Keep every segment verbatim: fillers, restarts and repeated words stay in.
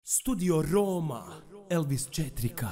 Studio Roma, Elvis četiri ka.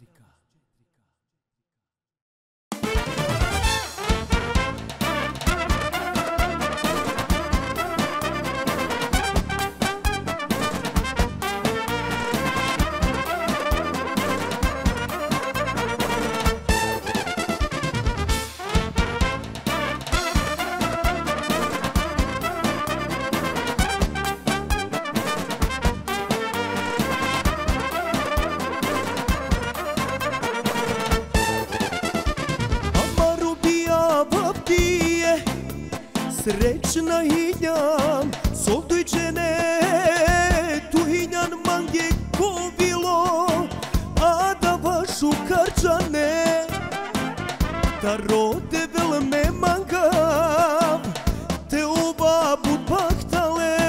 Srećna hinjan, sol dojčene, tu hinjan mange ko bilo, a da vašu karčane, da rode vel me mangav, te oba bud pahtale,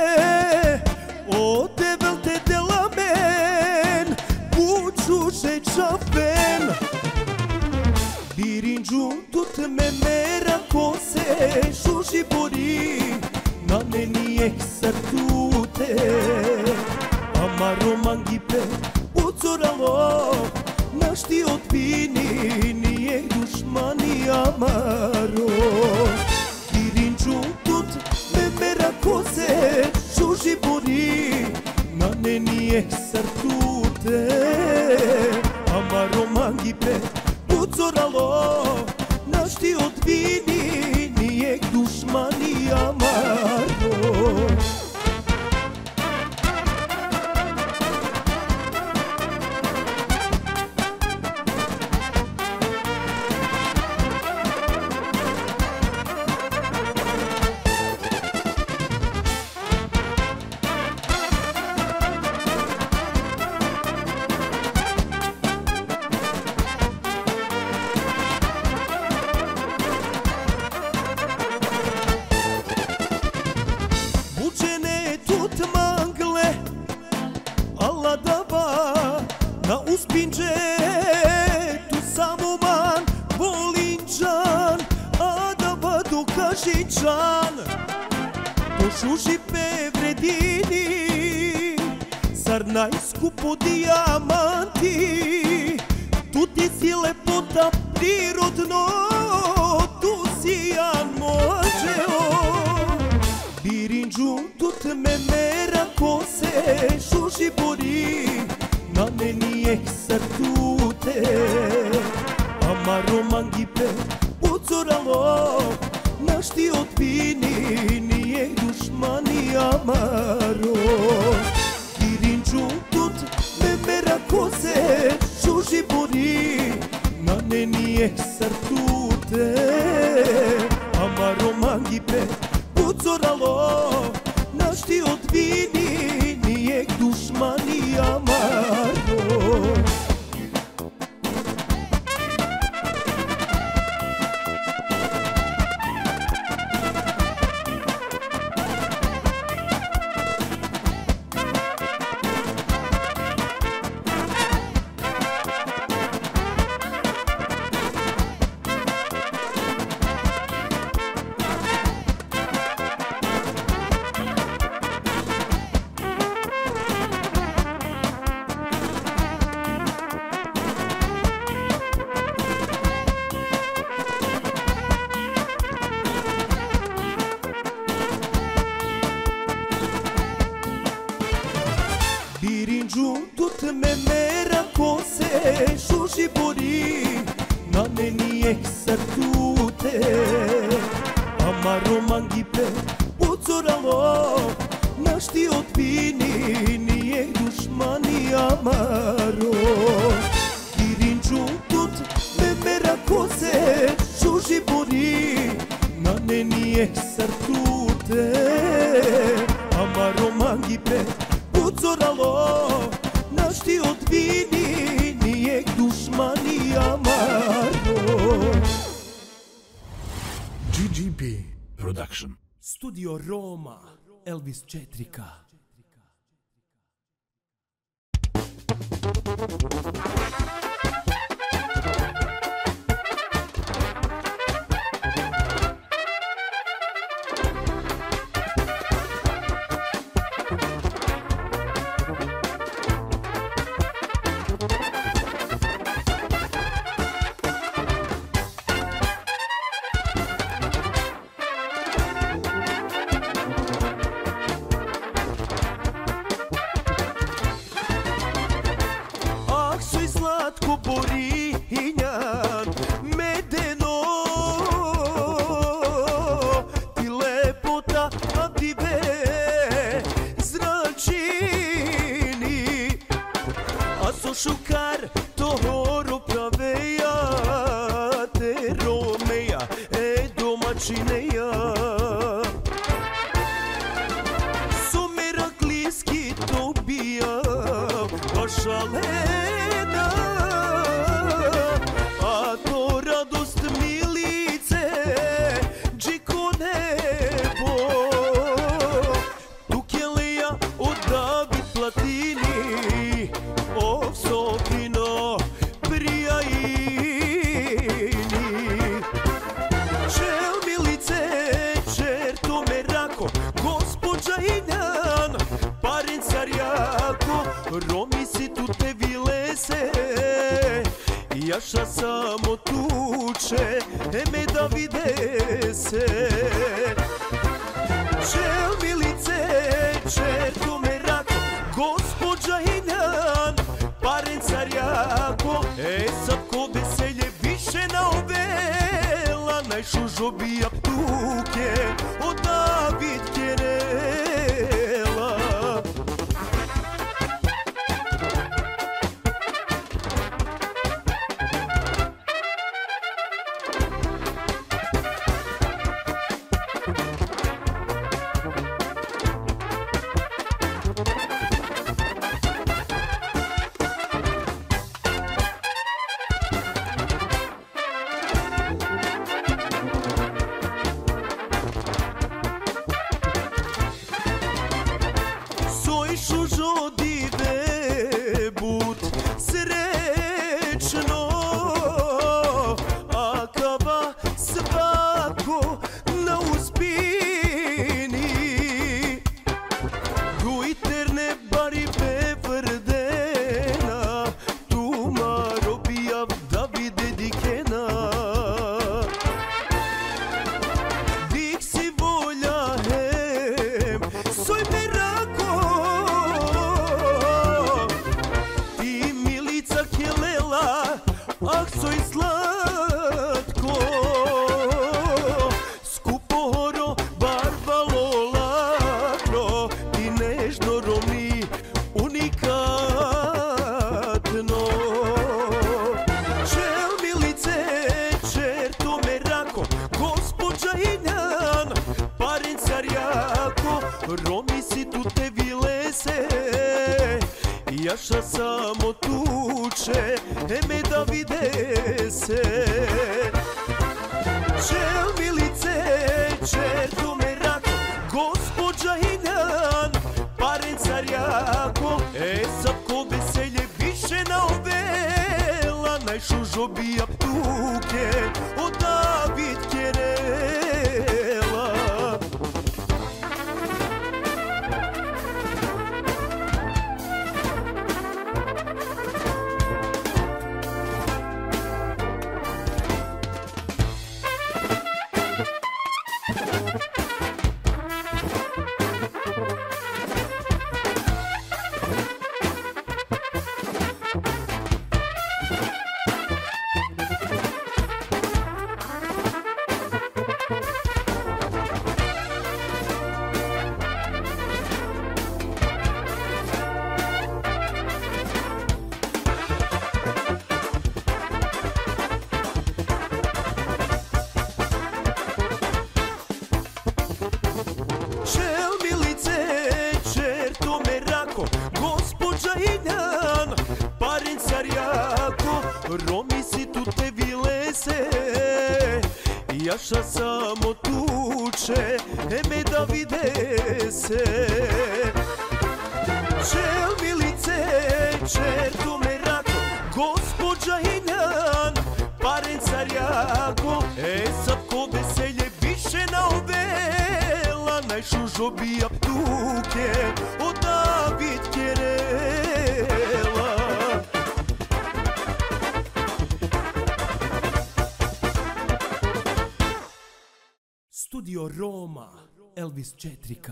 o te vel te delamen, buču še čapen, birinđu tut me mera kose, šuši bori, na meni eksar tute, amaro mangipe, ucoralo, naš ti odbini, nije dušmani amaro. Birinđu tut me mera kose, šuši bori, na meni eksar tute, amaro mangipe, ucoralo, naš ti odbini, nije dušmani amaro. Na uspinđe, tu samo man, volinčan, a da vadu kašičan, to šuši pe vredini, zar najskupo dijamanti, tu ti si lepota prirodno, tu si jan možeo. Birinđu, tut me mera kose, šuši bori, na meni eksar tute, amaro mangipe, ucoralo, naš ti odbini, nije dušmani amaro. Birinđu tut me mera kose, šuši bori, na meni eksar tute, amaro mangipe, ucoralo, naš ti odbini, nije dušmani amaro. Birinđu, tut me mera kose, šuši bori, na meni eksar tute, amaro mangipe, ucoralo, naš ti odbini, nije dušmani amaro. Birinđu, tut me mera kose, šuši bori, na meni eksar tute, amaro mangipe, ucoralo, naš ti odbini, nije dušmani amaro. G G P Production. Studio Roma, Elvis četiri ka. Zdravko Borinjan, Medeno, ti lepota Avdive zračini, a so šukar toho praveja, te Romeja, e domačineja. So meraklijski to bija, vaša Lena, a to radost milice, džiko nebo. Tu kjeleja od David Platini, ov sokino prijajini. Čel milice, čerto merako, gospođa Injan, paren carjako, Romi si tu te vilese, jaša samo tuče, eme da vide se. Čel milice, čerto merako, gospođa Injan, paren carjako, e sad ko veselje više na ovela, najšužo bija ptuke od David Kjerela. Šužo dive bud srećno, a kava svako na uspini. Gujterne bari bevrdena, tu maro bijav Davide dikena. Dik si volja hem, soj merako, ah, soj slatko, skupo horo, barbalo ladno, ti nežno Romi, unikatno. Čel milice, čerto merako, gospođa Injan, paren carjako, Romi si tu te vilese, jaša samo tuče, eme da vide se. Čel milice, čerto merako, gospođa Injan, paren carjako, e sad ko veselje više na ovela, najšužo bija ptuke od David Kjerela. Gospođa Injan, paren carjako, Romi si tu te vilese, jaša samo tuče, eme da vide se. Čel milice, čerto merako, gospođa Injan, paren carjako, e sad ko veselje više na ovela, najšužo bija ptuke od David Kjerela. Studio Roma, Elvis Četrika.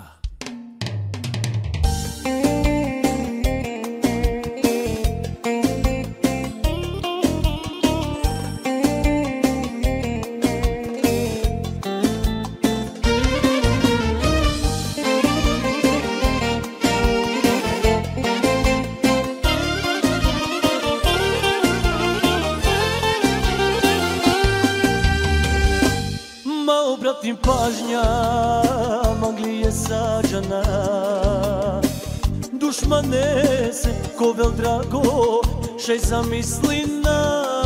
donese ko vel drago še zamislina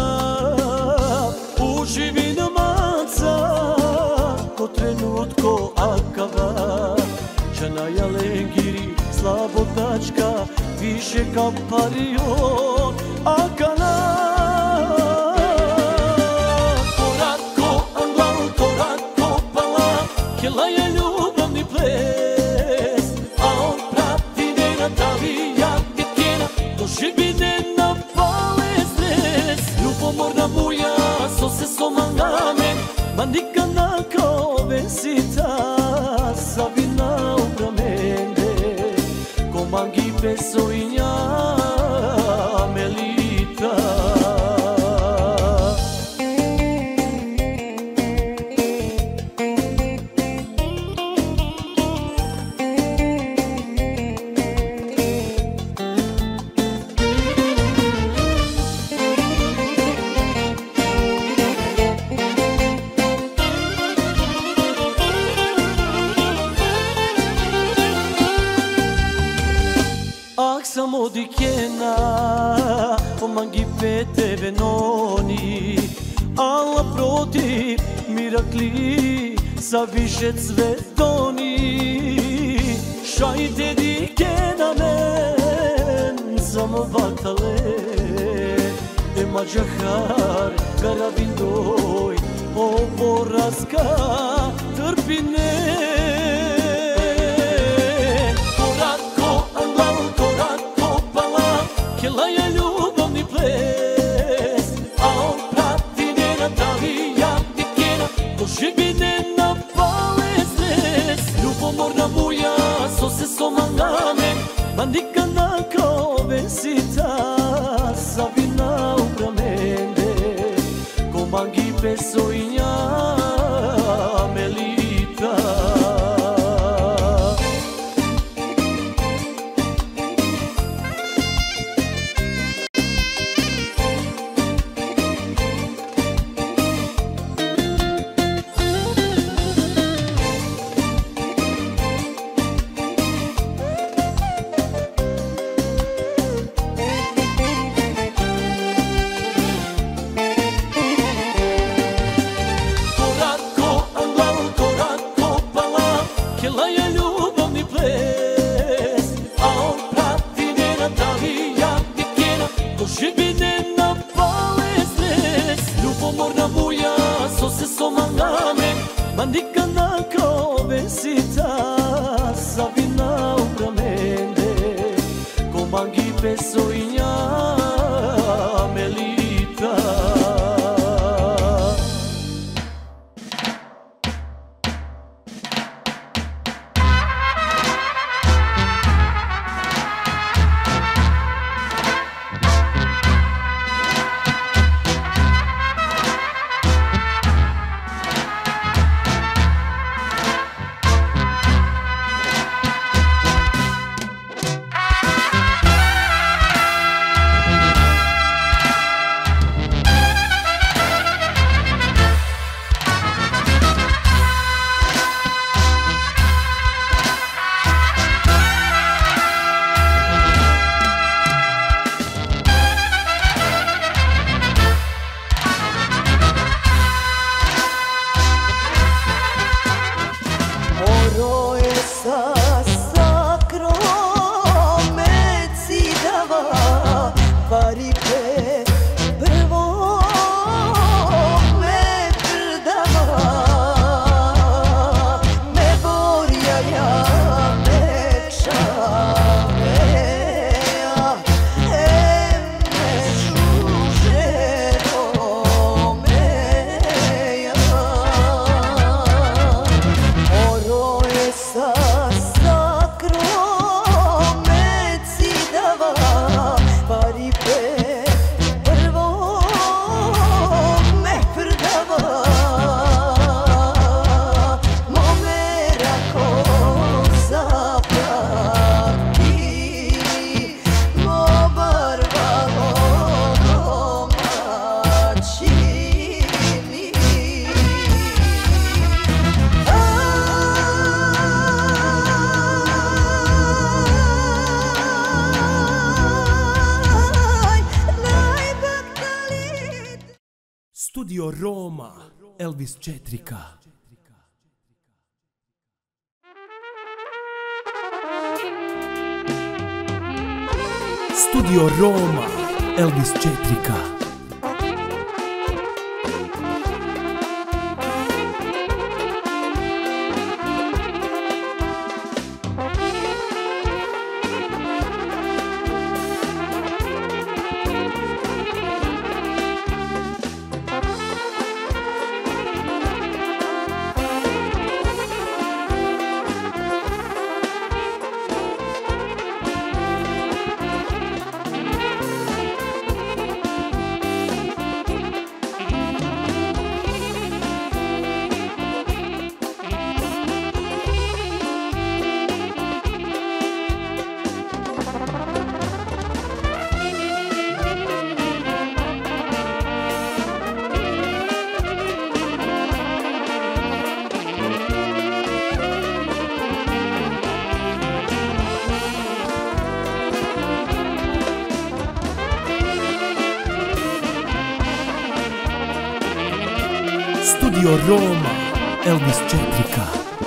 uživi na maca ko trenutko akava Čanaja lengiri slabo tačka više ka parion akana Koratko anglal, koratko pala Kjela je ljubavni ples A on prati ne na tavi jak djetkena Doživi ne na pale stres Ljubomorna buja so se somangame Ma nikada kao vesita Savina upramende Komangi peso i nja melita Samo di kjena Omangi pete venoni Alla protiv mirakli Sa više cvetoni Šajte di kjena men Samo vatale E mađahar Garavindoj Oboraska Trpine Kjela je ljubavni ples A on prati ne na tavi jak djetkena Doživi ne na pale stres Ljubomorna buja so se somangame Ma nikada kao vesita Savina upramende Komangi peso i nja melita Kjela je ljubavni ples A on prati ne na tavi jak djetkena Doživi ne na pale stres Ljubomorna buja so se somangame Ma nikada kao vesita Savina upramende Komangi peso i nja melita Studio Roma, Elvis Četrika. Studio Roma, Elvis Četrika. Studio Roma, Elvis Četrika.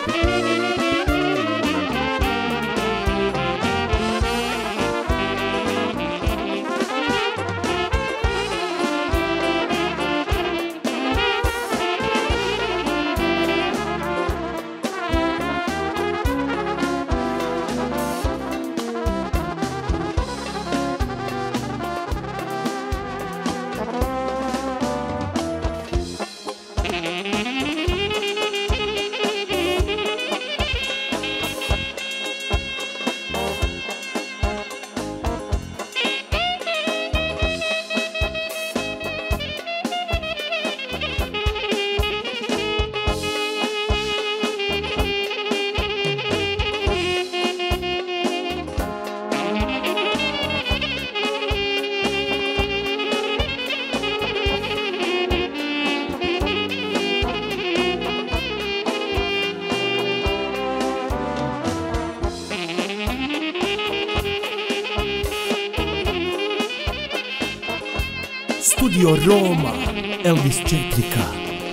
Studio Roma, Elvis Četrika.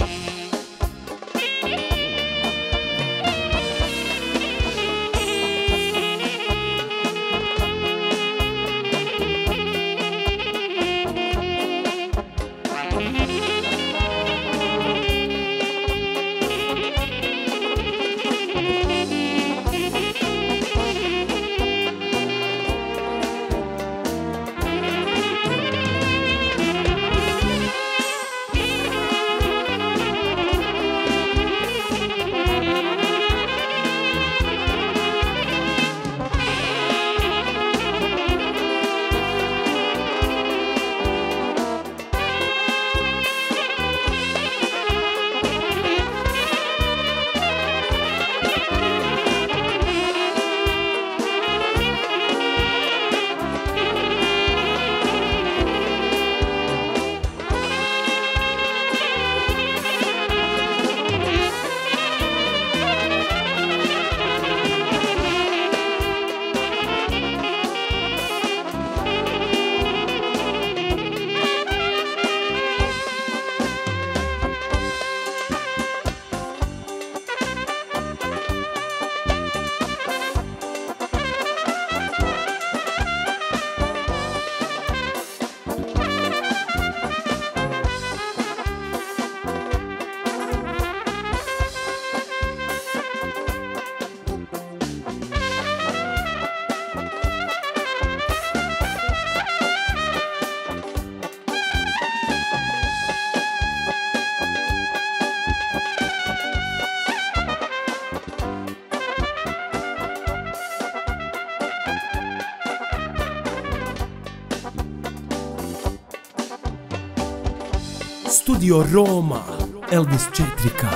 Studio Roma, Elvis Četrika.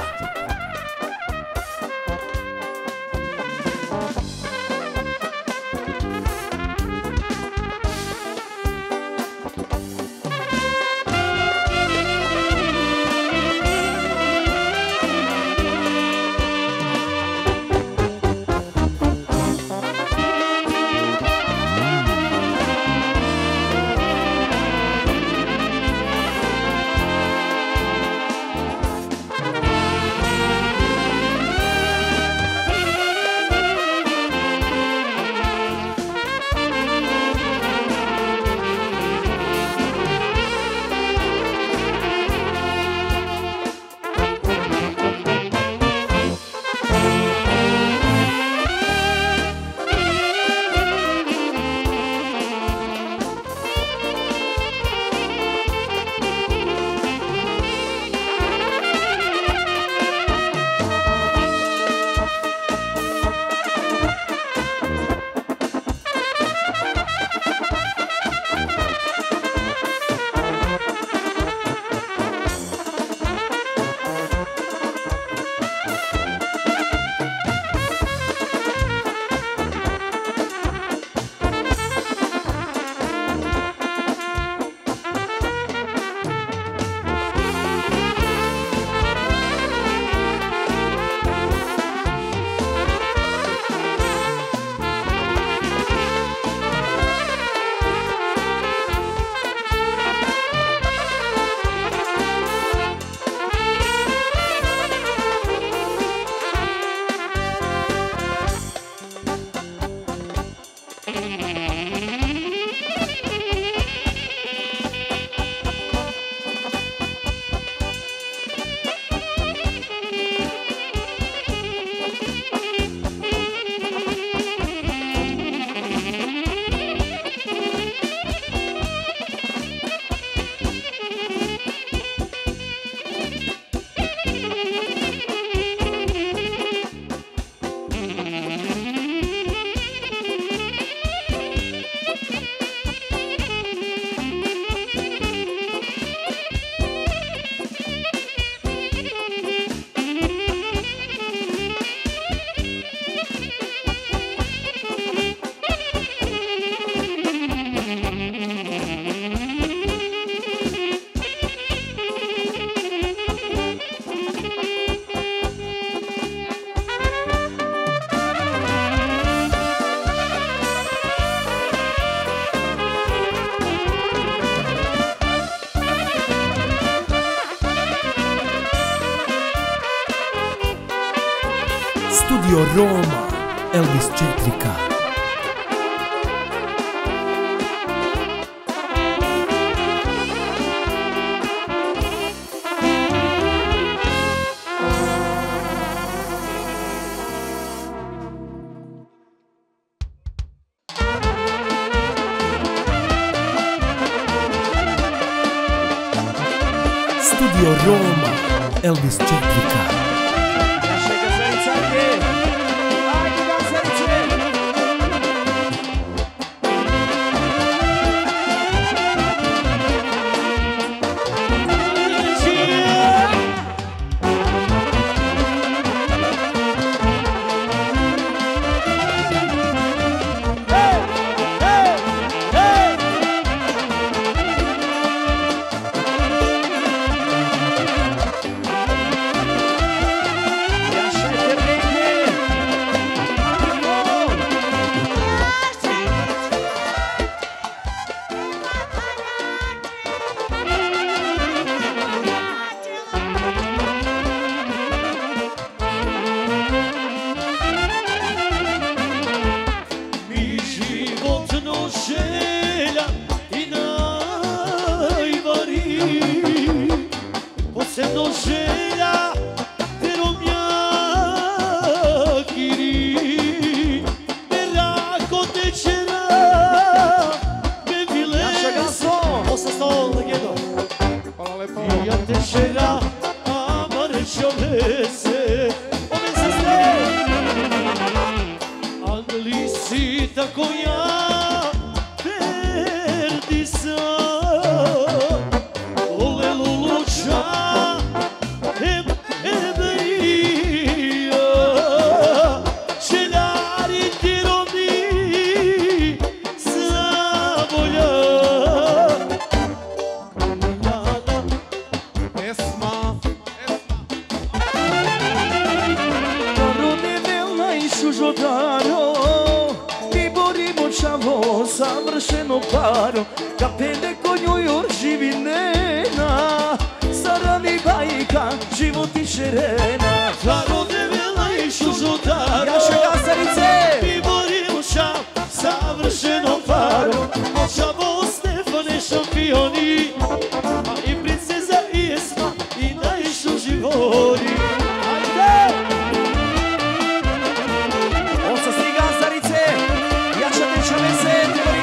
Studio Roma, Elvis Četrika. Studio Roma, Elvis Četrika. Posebno želja te romjakiri Merako tečera me vilese Osta stol legendo Via tečera amare čovese Ove se ste Angli si tako ja perdi sam savršeno paro Kapene ko New York živi nena Sarani bajka, život i šerena Klaro devela i šužotaro Jaše gasarice Mi borimo šam, savršeno paro Očavo Stefane šampioni A i princeza i Esma I najšu živori Ajde! Osta sti gasarice Jaša teča mese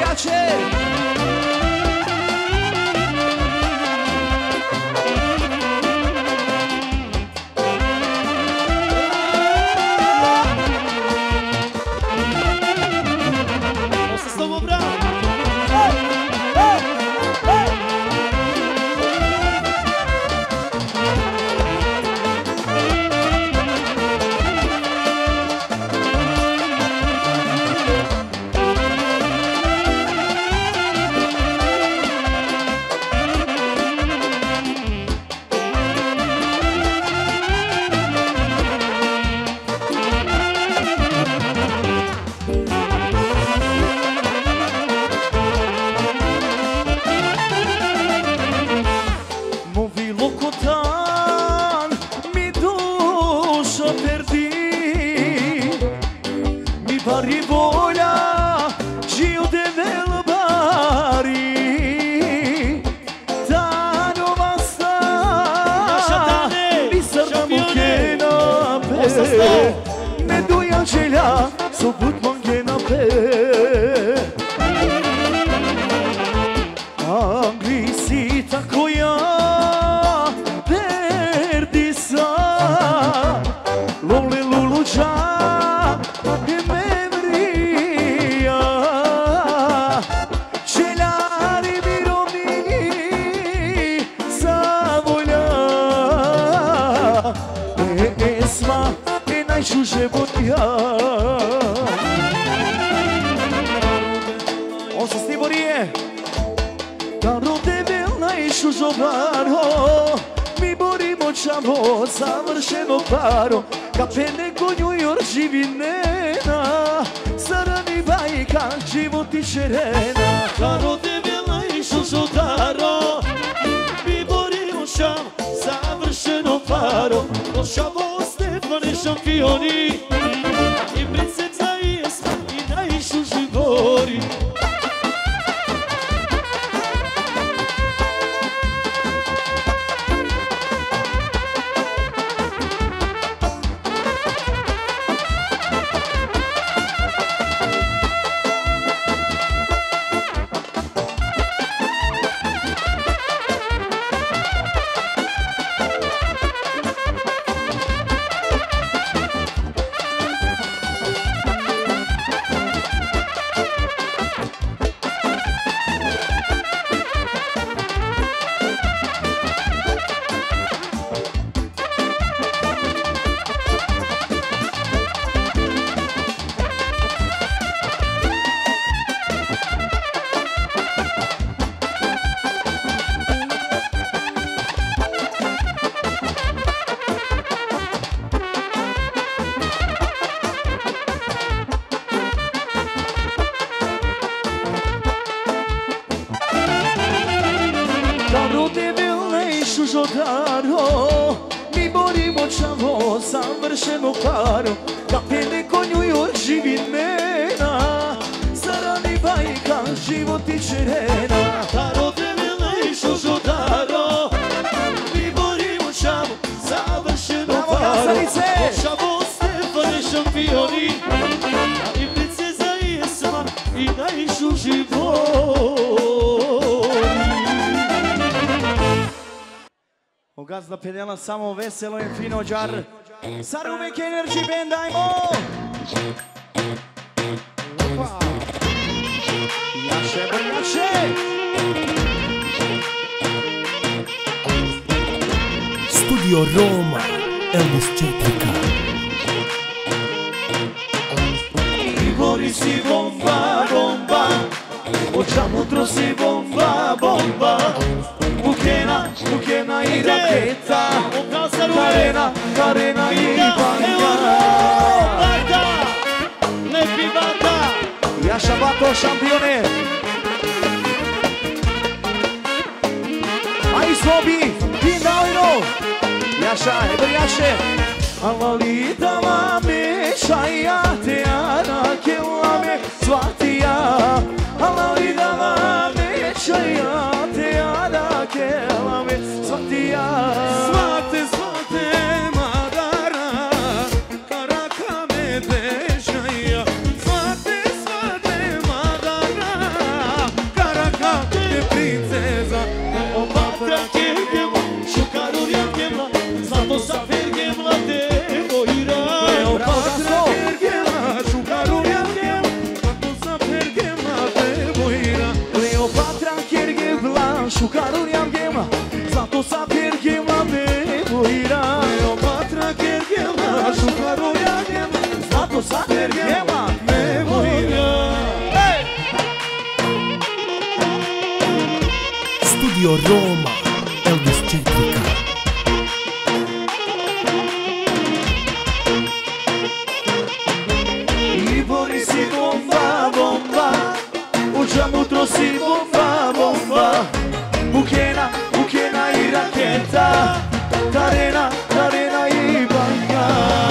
Bari volja, žiu de velbari Tanova sta, bisarna mukena pe Me duja želja, sobut mangena pe Angli si tako ja, perdi sa Lole luluđa Najšu život ja Osta sti borije Karo tebe najšu žobaro Mi borimo čavo savršeno paro Kapene ko New York živi nena Sarani bajka život i šerena Karo tebe najšu žobaro Mi borimo čavo savršeno paro Ošavo Stefane šampioni žodaro, mi borimo čavo, savršeno paro, kapene ko New York živi mena, zarani bajka, život i čerena. Taro develejšo žodaro, mi borimo čavo, savršeno paro, počavo Stefane šampioni, i princeza jesma i najšu život. Gazda pedela samo veselo i fino džar. Sad uvijek Energy Band, ajmo! Opa! Jaše, brjače! Studio Roma, Elvis četiri K. Igori si bomba, bomba, očamo trosi bomba, bomba. Bukena, Bukena i raketa, Karena, Karena i banja. Bajda, lepi banda. Jaša Bato, šampione. Aj slobi, Pindajno. Jaša, evo Jaše. Alalita mame, šaja te ana, kelame svatija. Alalita mame, šaja te ana, kelame svatija. Svate, svate, madara, karaka me bežaja. Svate, svate, madara, karaka me princeza. Opatra kegema, šukaru rjagema, zlato safergema devojra. Opatra kergema, šukaru rjagema, zlato safergema devojra. Kleopatra kergema, šukaru rjagema, zlato safergema devojra. Kleopatra kergema, šukaru rjagema, Zlato safergema devojra. Studio Roma, Elvis četiri K. Ibori si bomba, bomba, u džamu trosi bomba, bomba. Bukena, Bukena i raketa, Karena, Karena i banja.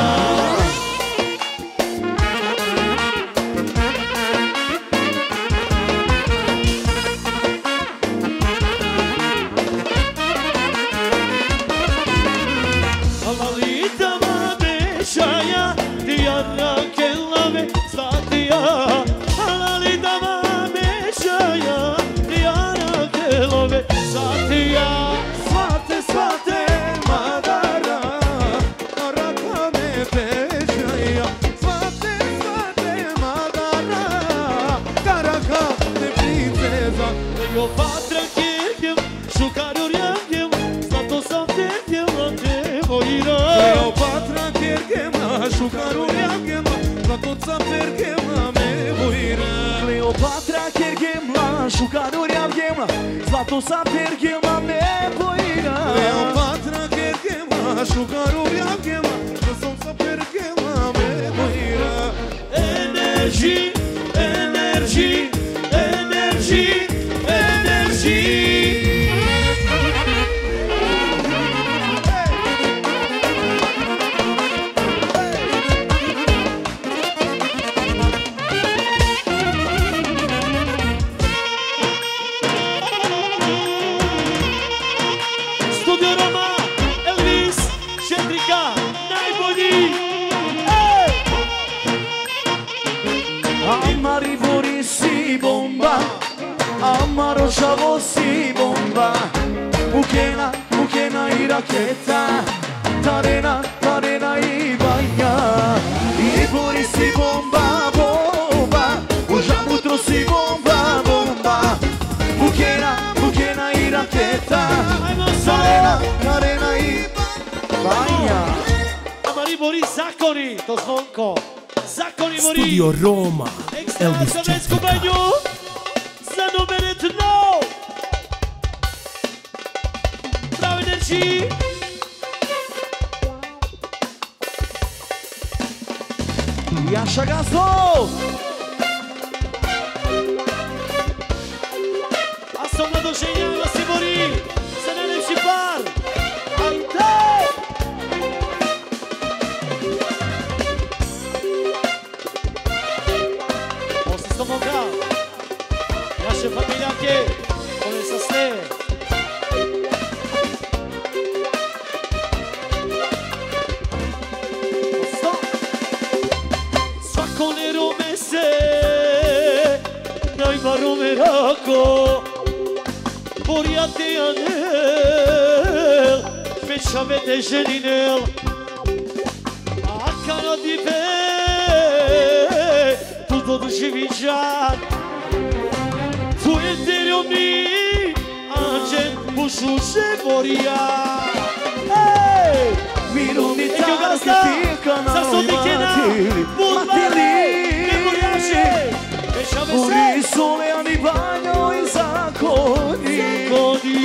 Alalita mame, šaja, dijana kelame svatija. Alalita mame, šaja, dijana kelame svatija. Svate, svate, madara, karaka me bežaja. Svate, svate, madara, karaka me princeza. Kleopatra kegem, šukaru rjagem, zlato safergema devojra. Kleopatra kergema, šukaru rjagema, zlato safergema me vojra. Kleopatra kergema, šukaru rjagema, zlato safergema me bojra. Kleopatra kergema, šukaru rjagema, zlato safergema me vojra. Energy, energy, energy, energy. Studio Roma, Elvis četiri K, najbolji. Ej! Amari Bori si bomba, Amaro Šavo si bomba. Bukena, Bukena i raketa, Karena, Karena i banja. Ibori si bomba, bomba, u džamu trosi bomba, bomba. Bukena, Bukena i raketa, Karena, Karena i banja. Amari Bori zakoni, to zvonko. Zakoni Bori. Studio Roma, Elvis Za četiri Vecku K. Banju, za numere tno. Bravo Energy. Jaša Gazdo! A som nadoženja da se bori za najlepši par. Ake, one sa ste. Stop. Svako nerome se, najma romerako, Borjate anel, peșavete jeninel, Akana dibe, tu dodu živiđan, tu je terjomni, anđen bušuše Borja. Mirovni Eke tako gazda, tika na sa sotikena, budvare, ne borjaše, pešave se. Uri sole ani banjo i zakoni Zakoni.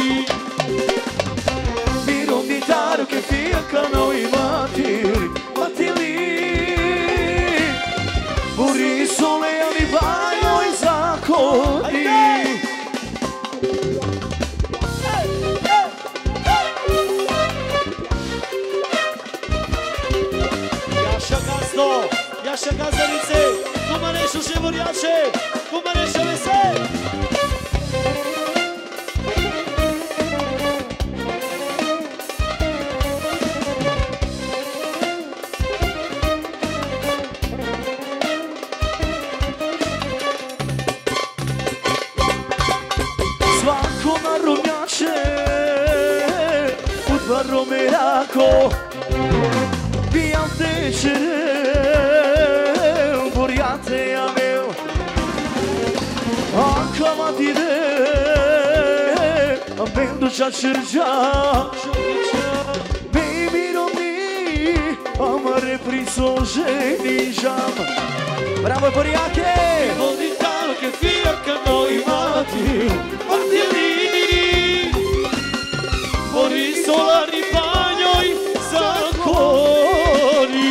Mirovni tako tika na matili, matili Uri sole ani banjo i zakoni Jaša gazdo, jaša gazdanice, kuma nešuše borjače, kuma nešave se. Svako na romjače, udva romerako Bijam tečerel, borjate jamel Akama dide, bendu čačerđa Baby romni, amare prisoženi žam Bravo borjake! Vodi talo che fiaccano i mati, matili, mori solari bagnoi, zakoni.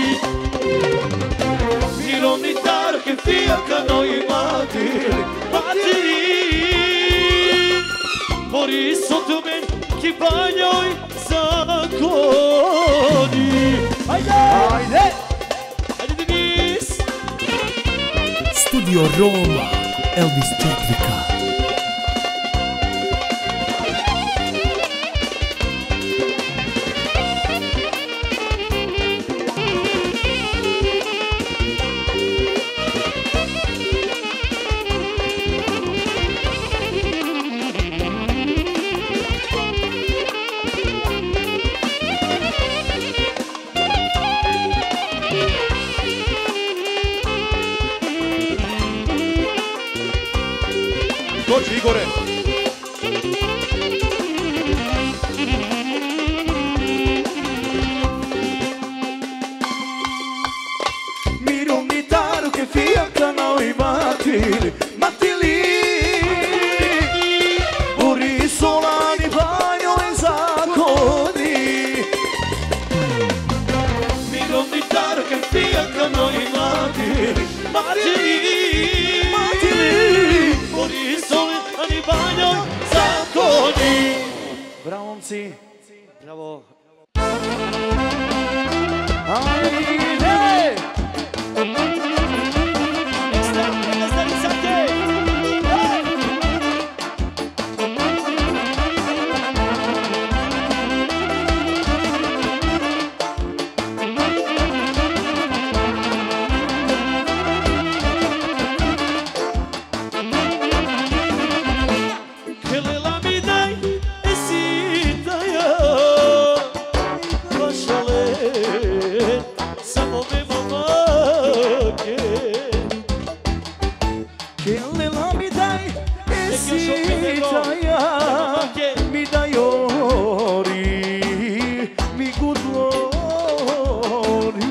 Mironi talo che fiaccano i mati, matili, mori sotto men che bagnoi, zakoni. Ajde! Ajde! Ajde Denis! Studio Roma, Elvis Četvika. Dođi Igore. Mirovni taru che fiaccano i matili, matili Uri solani bagno e zakoni Mirovni taro che fiaccano i matili, matili, mori sole ani bagno, zakoni. Bravo momci! Bravo. Ajde! Ekstra, gazdanice. Kelela mi daj, esita ja, vašale, samo me momake. Kelela mi daj, esitaja Mi dajori, mi gudlori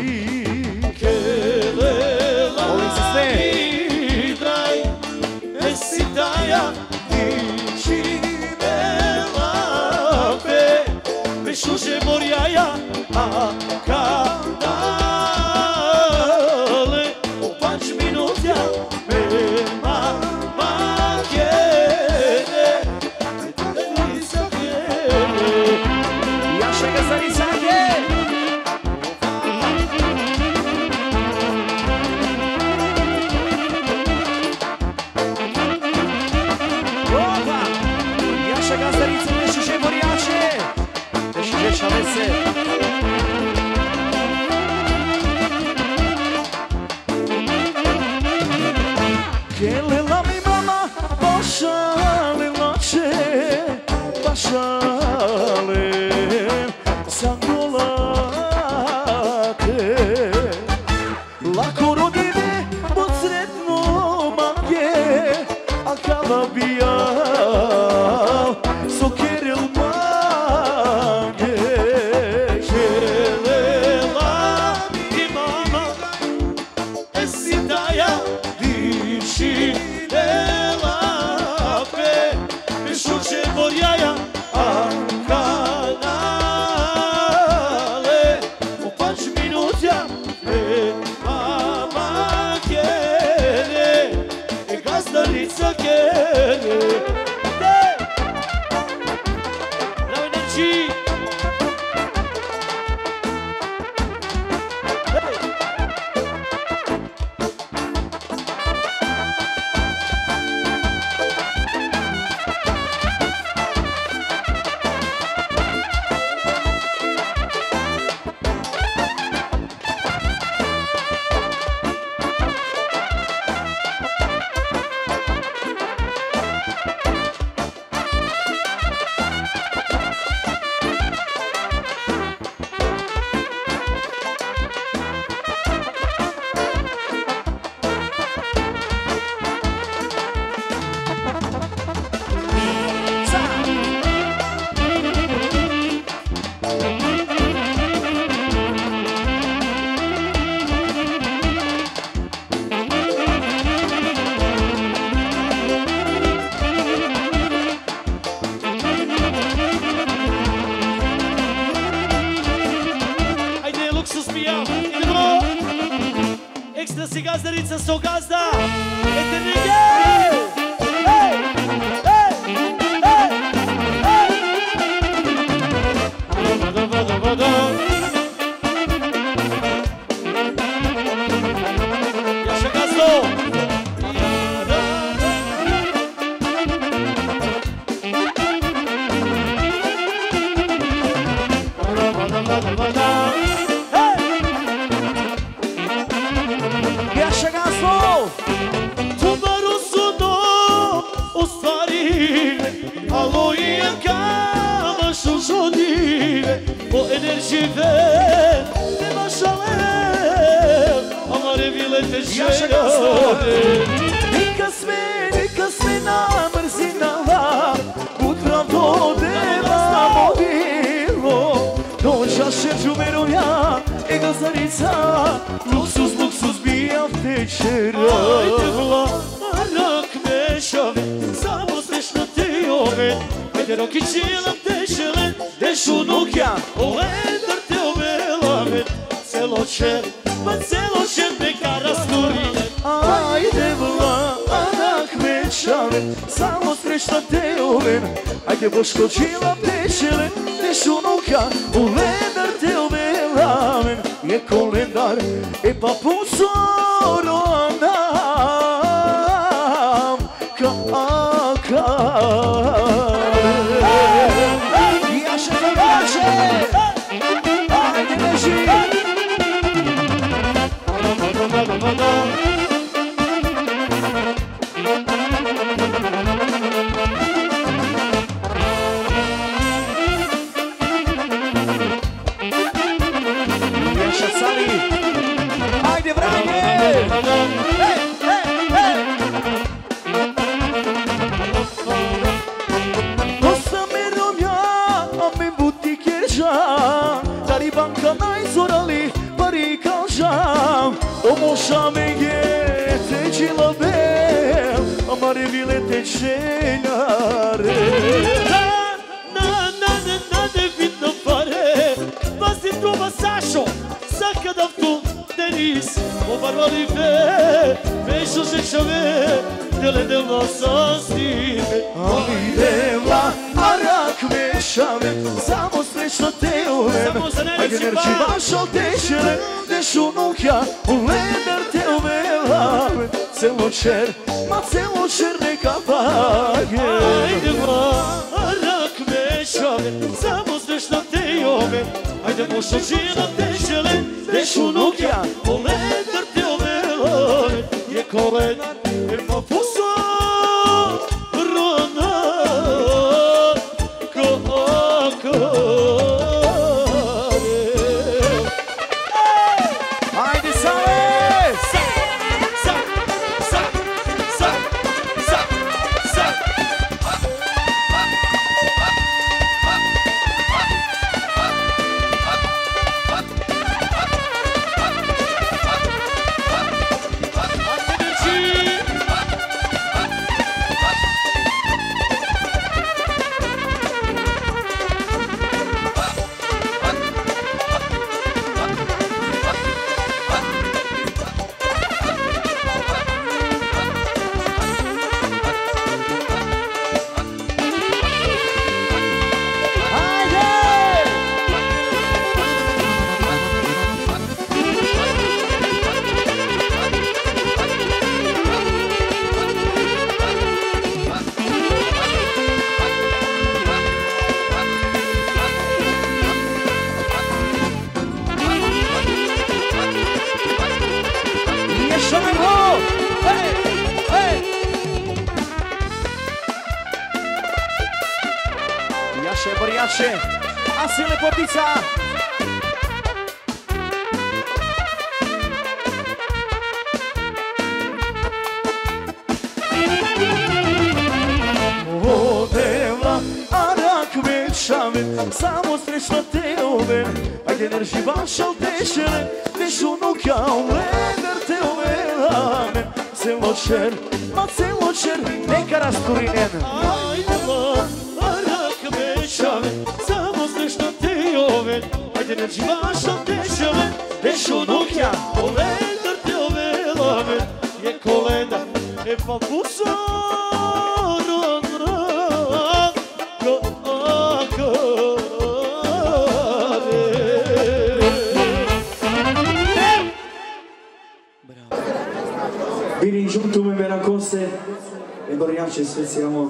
Kelela Volim se sve. mi daj, esita ja, dici me lape, Bešuže morjaja, a kanale, u pač minutja, me makene, Elisa kene. Jaša gazdanice! Așa vese. Chele la mi mama, pașale la ce, pașale, sangolate. La corodine, poțretno mange, acala bia, socherel mange. Chele la mi mama, esitaia, și de la pe șuce boriaia am canale o paci minutia pe mama chiere e gazdăriță chiere la energii. Extra gazdăriță, s-o gazda Eternige! Hei! Hei! Hei! Hei! Vada, vada, vada Ia așa gazdo! Vada, vada, vada, vada o energie de mașalel amare vilete șeire Nika sme, nika sme na mrzinala Utram to deva modilo Dođa šeđu merovja e gazarica Luksus, luksus bijam tečera Ajde vla, rak mešave Samo smešno te ove Ajde roki čilam tešele Dešu nukja, olendar te obelave Celo čer, pa celo čer neka rasturine Ajde vla, anak mečave Samo srećna te ove Ajde boško čilam tešele Dešu nukja, olendar te obelave Je kolendar, e pa pusoro nam Kaka Ajde beži Vada, vada Ješa sali Ajde vranje Hej, hej, hej Dosta me romja A me butikerja Dari banka najzorali Pari kalžam Omoša me je Teđila bel Amare vile tečenjare Na, na, na, na, na, ne vidno pare Vas ti truba Sašo Sakadav tu Denis O barbari ve Vešo šešave Dele delno sa stime Ali dela Arak mešave Samo srećno te uvem Ajde nerči vašo tešele Dešu nukja U leder te uvelam Celo čer Ma celo čer neka page Ajde vla Arak mešave Samo srećno te ove Hajde mošo žena tešele, dešu nukja, koledar te ovele, je koledar, je pa puso, rona, Hajde Sale! Sa, sa, sa, sa, sa, sa. Jaše, Borjače, a si lepotica! Odeva, arak večave, samo srećno te ove, ajde ne živaš al tešere, dešu nukja ledar te ove, celočer, ma celočer, neka rasturinen. Ajde la, arak večave, samo srećno te ove, ajde ne živaš al tešere, dešu nukja, koledar te ove, je koledar, je pa puso, Bine junto me Veracose e Borjače specijalno.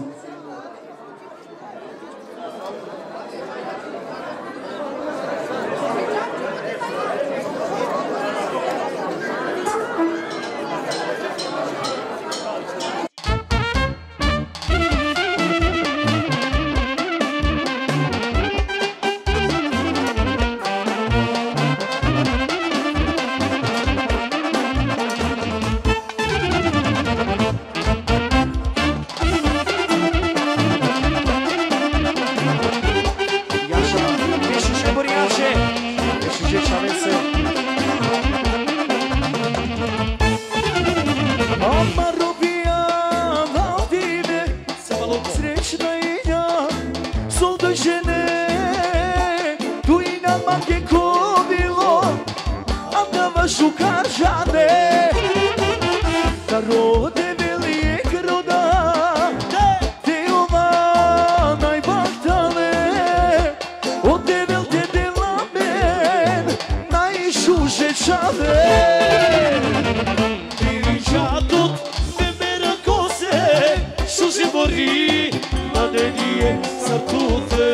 Šukaržane, da rode velijek roda, te ova najbahtale, od devel te delamen, najšužečane. Dirigiato me Veracose, šuže bori, na denije sa tute,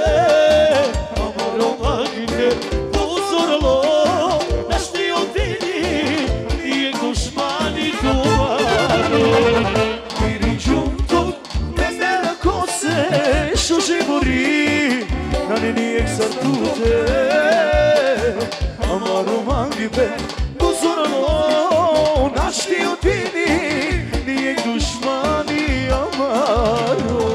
amor magine, pozoralo. Nijek sartute Amaru mangibe Buzorano Našti odini Nijek dušmani Amaru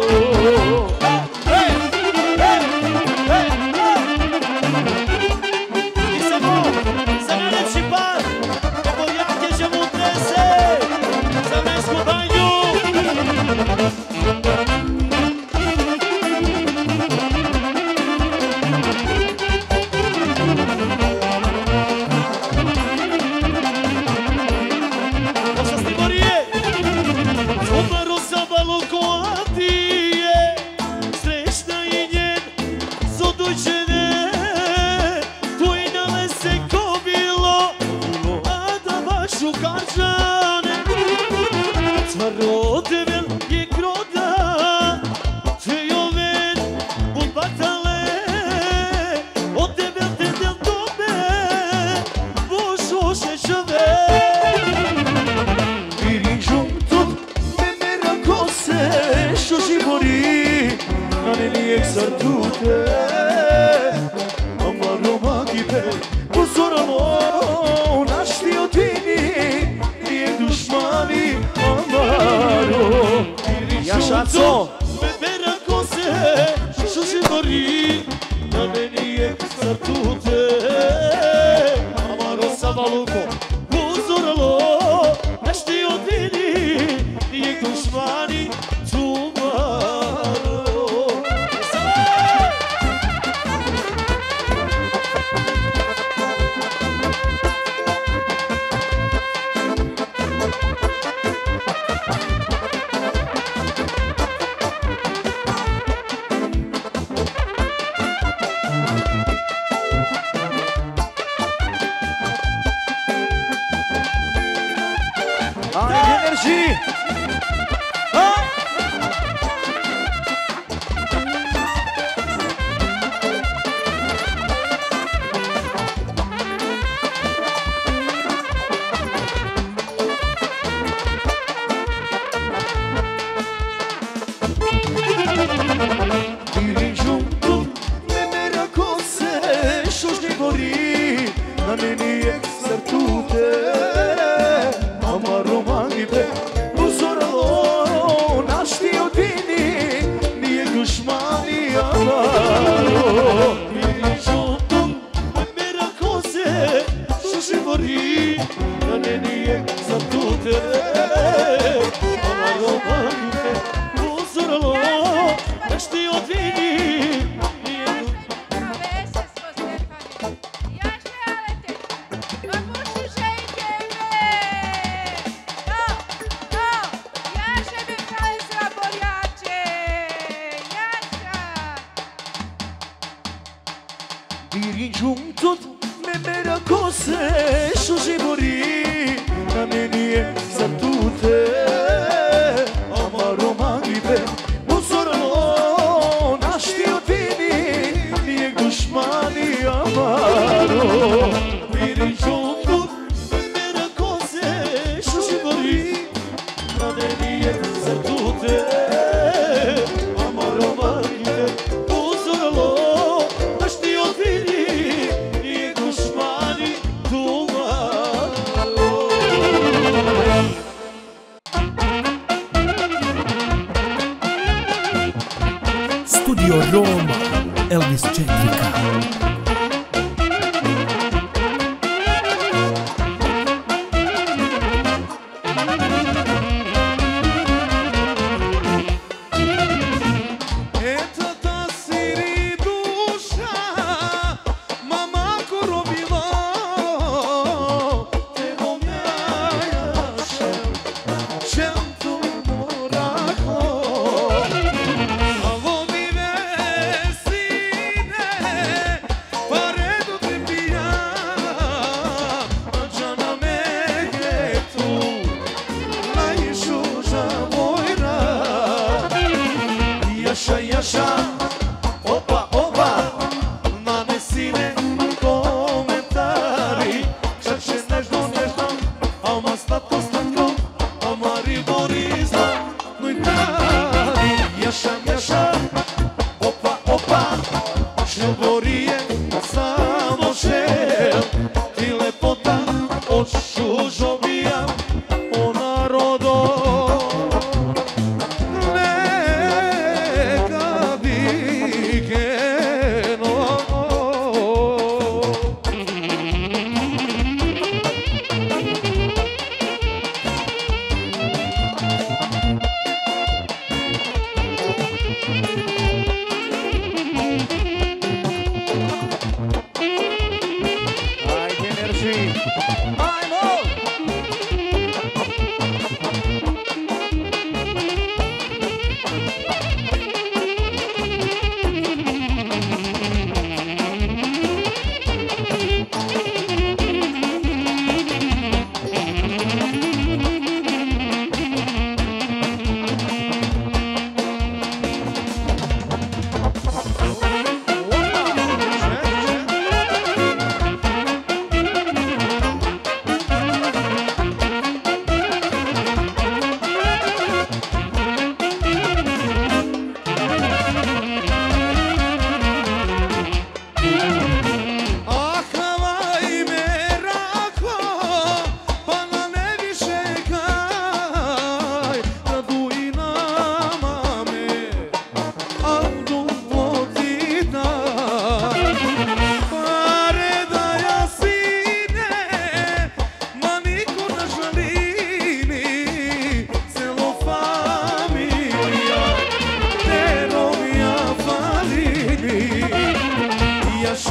I samo za najlepši par Borjake že mu trese Za mesku banju Šukarčane, cvarodevel je kroda, nijek sartute Amaro magibe Uzoralo našti otini Nije dušmani Amaro Jašaco Mera kose što se gori Na meni je sartute Amaro sa valuko Uzoralo našti otini Nije dušmani Studio Roma, Elvis Cetrica.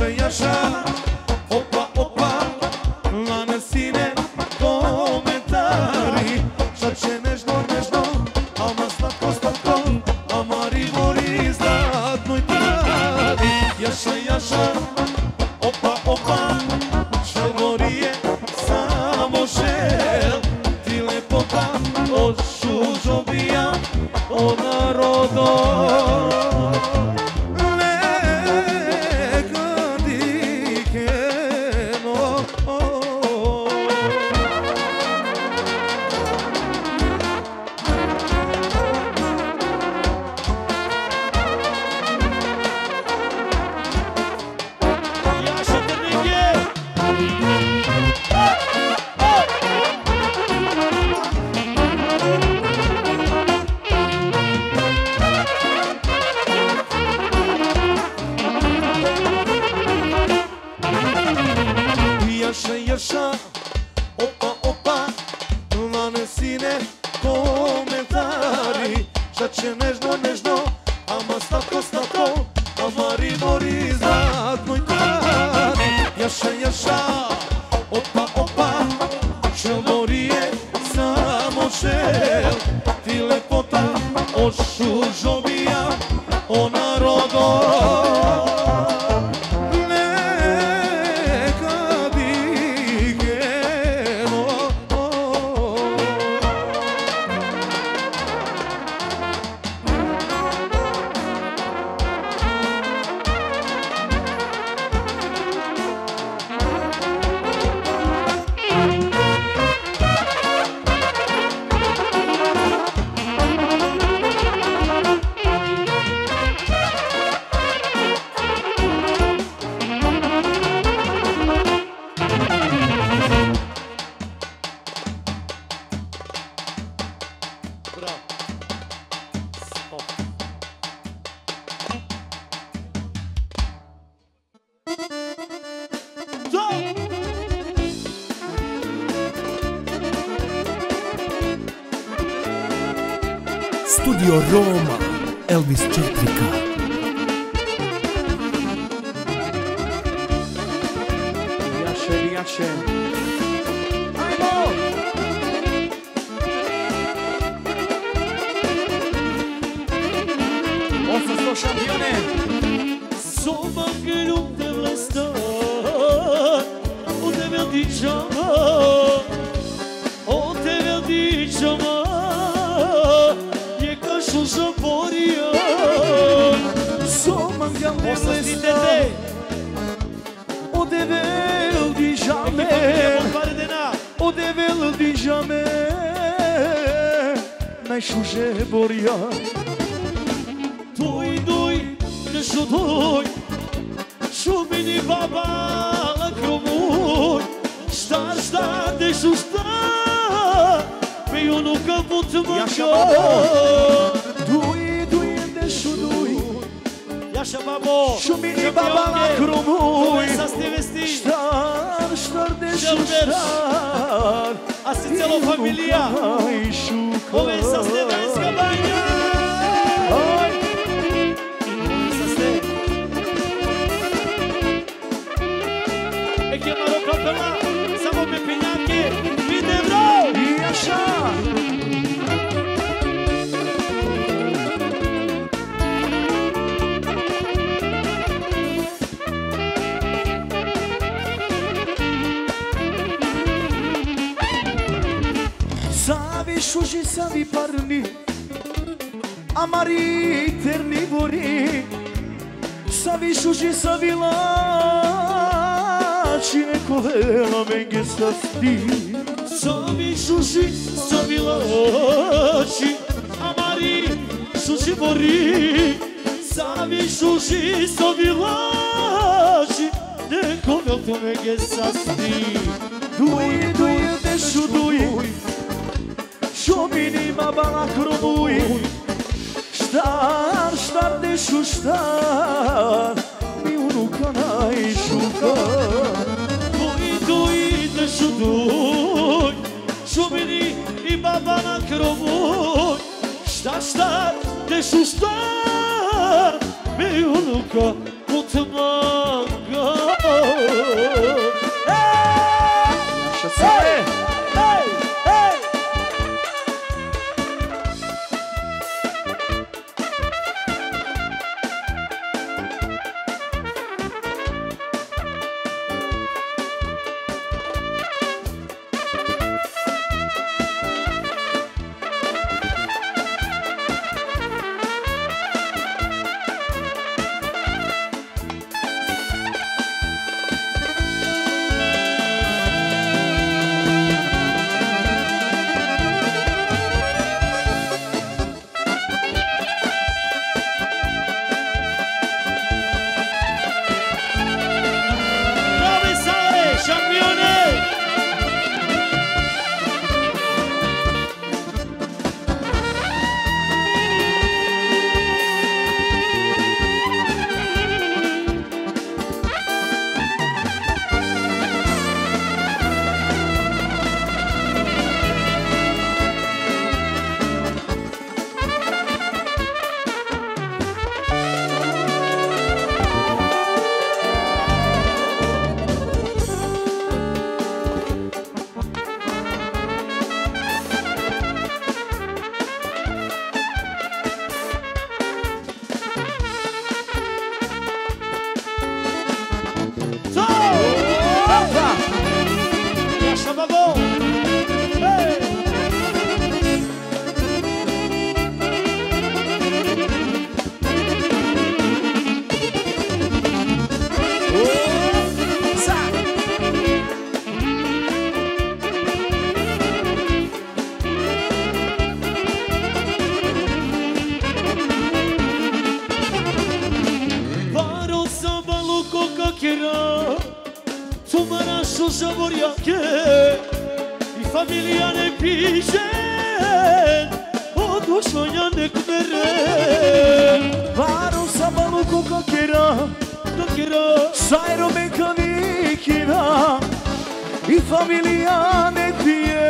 așa-i așa, opa, opa, la năsine comentarii. Și ce nești-no, nești-no, am asta costa-co, am mari moriți, dat nu-i tari. E așa-i așa, opa, opa, și-o morie samošel, ti lepota od šužobija, od narodo. Studio Roma, Elvis Cetrica. Jaše, jaše. Ajmo! osamsto šampione. Soma che non deve stare, o deve diciamo, o deve diciamo. Zaborio Somam ga Osastite lesta te O devel di jame O devel di jame Naj šuže borja Tuj, duj, ne šuduj Šumini baba la kromuj Šta, šta, ne šušta Me unuka putmaka Duj, duj, ne šuduj Jaša babo Šumini baba la kromuj Sa ste vesti Štar, štar, ne šuštar A si celo familija Ove sa ste Vranjska banja Ove sa ste E chiamaro kapela Samo pepinjake Vide bro Jaša Savi šuži, savi parni Amari ternivori Savi šuži, savi lači Nekolena menge sasti Savi šuši, savi lači Amari šuši bori Savi šuši, savi lači Neko velto mege sasti Duj, duj, dešu duj Šomini baba kromuj Štar, štar, dešu štar Mi unuka najšuka Duj, duj, dešu duj Šomini i baba na kromuj Štar, štar, dešu štar Mi unuka putmaka Tumarașul Jaboriache I familia ne piše Odlošanja nek mere Varo sa baluku kakera Kakera Sajro mekanikina I familija nek pije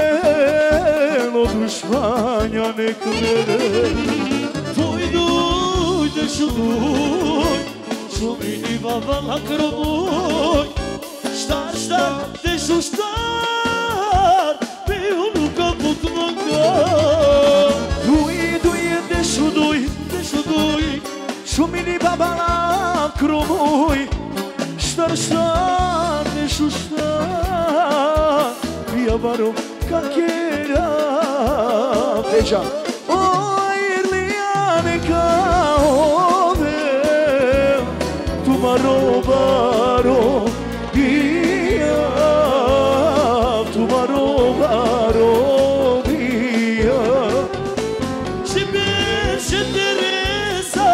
Odlošanja nek mere Duj, duj, dešu duj Šumini baba na krobuj Štar, štar, dešu štar Piju kaput manga Duj, duj, dešu duj Dešu duj Šumini baba na krobuj Štar, štar, dešu štar Pija baro kakera Peđa Oj, Irlijane kao Tumaro baro Dia Tumaro baro Dia Și merge Teresa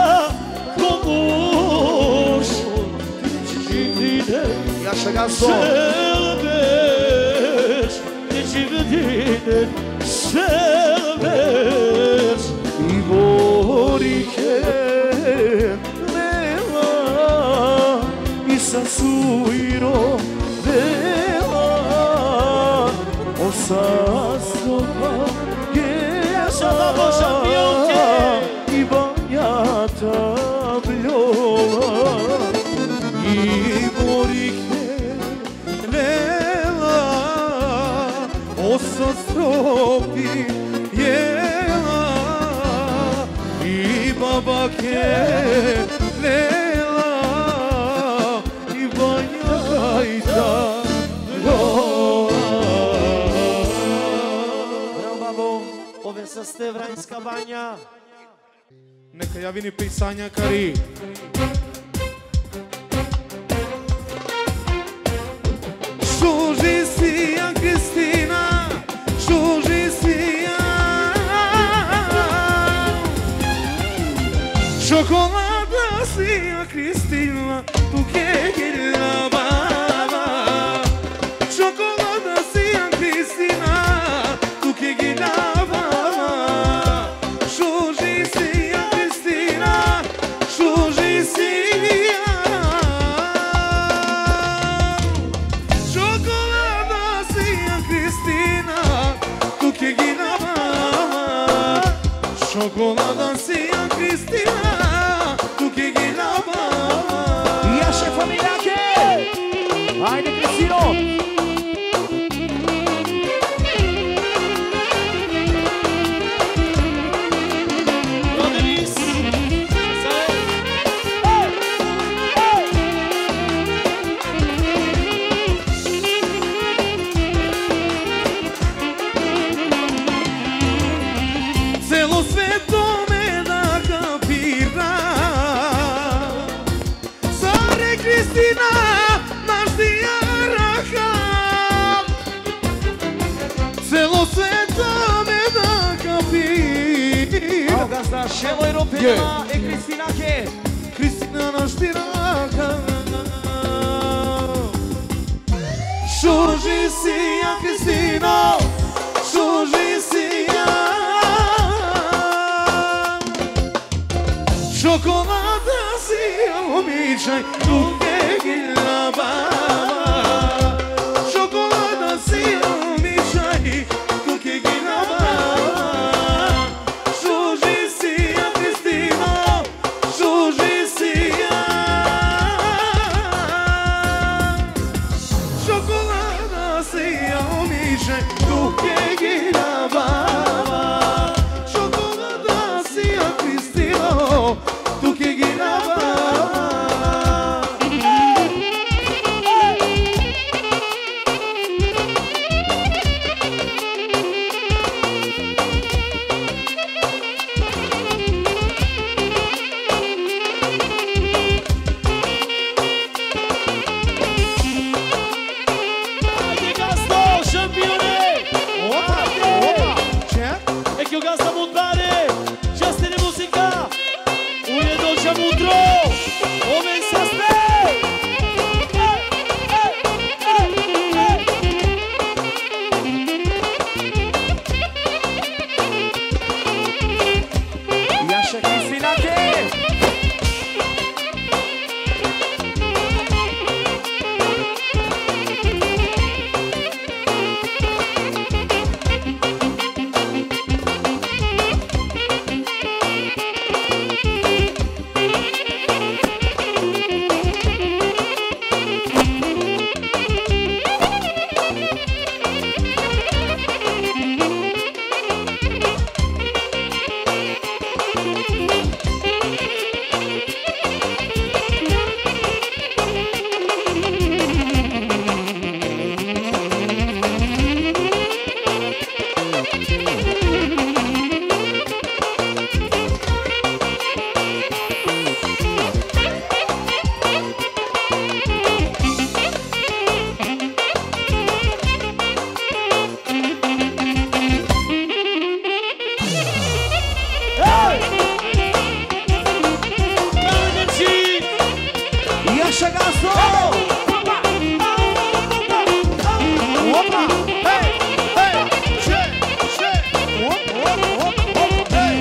Comuș Și vine Iașa Gazo Selbeș Deci vine Selbeș Ivorike Nela Isasuiro Nela Osasopa Iașa babo șampionche I banjata bljola Ivorike Nela Osastropi Jela I babake Nela I banjata bljola Vreau babo Ove să ste Vranjska banja Neka javini pisanja kari. Šuži sija Kristina Šuži sija Šokolada sija Kristina Tu kegila baba Šokolada sija Kristina Tu kegila baba Šuži sija Kristina Šuži sija Šokolada sija Kristina Tu kegila baba Šokolada sija Kristina Tu kegila baba Iașe familiache Haide Cristino Rodelis Celo sveto me da kapira Sare Kristina naš dijaraha Celo sveto me da kapira Ao gazda Šelo Europena e Kristina ke Kristina naš dijaraha Šuži sija Kristina Šuži sija Šokolada sija običaj Tu kegila baba Šokolada sija običaj Tu kegila baba Šuži sija Kristina Šuži sija Šokolada sija običaj Tu kegila baba Šokolada sija Kristina Tu kegila baba Haide gasto, șampione Opa, opa Ce? E che io gasta montare Geste de musica Uie dolce mutro Ove sa ste Așa gazo! Opa! Hei! Hei! Ce? Ce? Op, op, op, op, hei!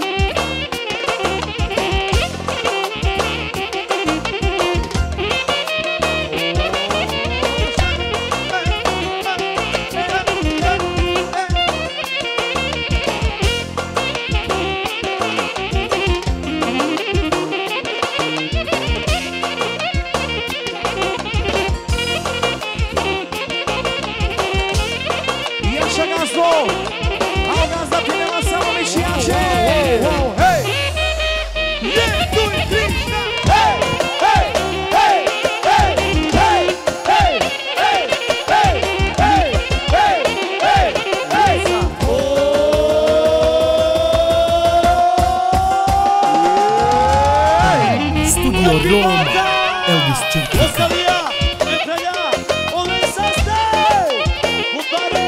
Roma, Elvis Certificat. Ostalia, Metralha, Olesaste, Upare.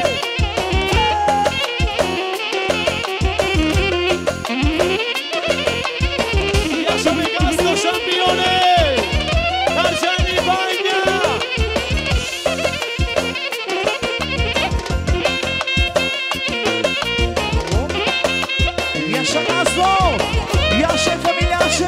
E așa mi casă, șampione, Arjani Bainea. E așa gazo! E așa familiașe!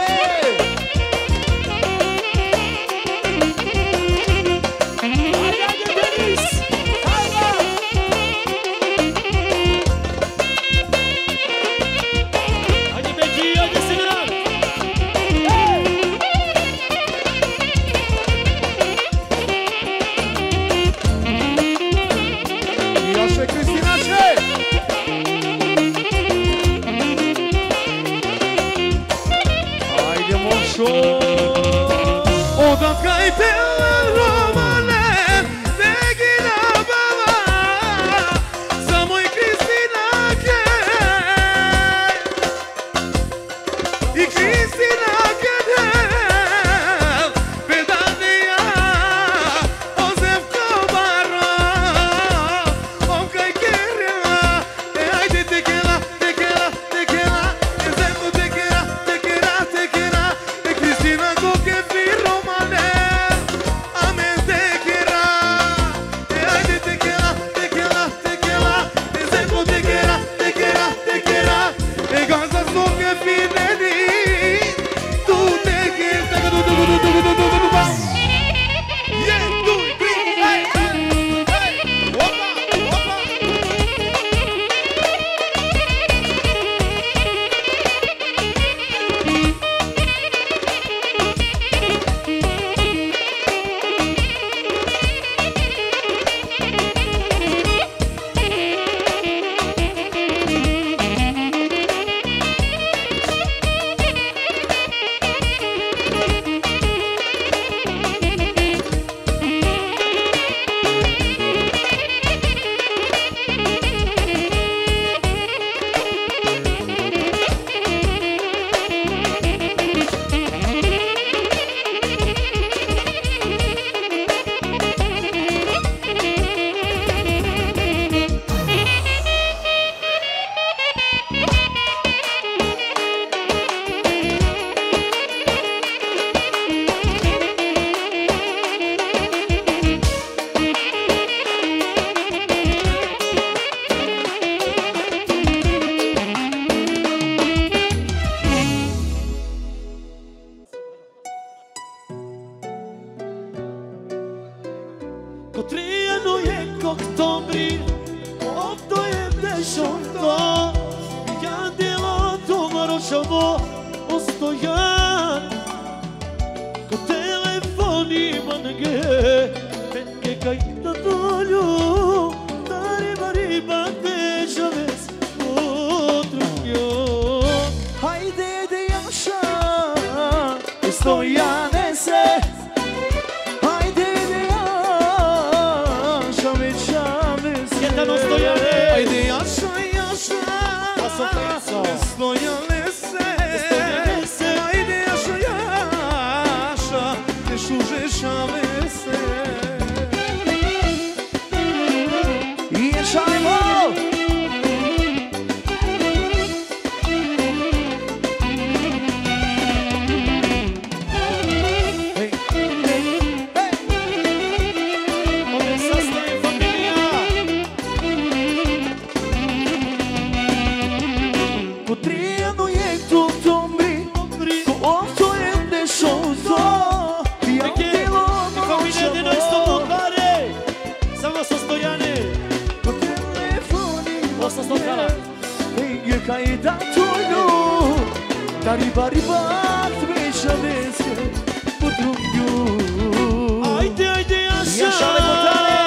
Riba, riba, trece vezi cu trunghiul. Haide, haide, E așa de bătare.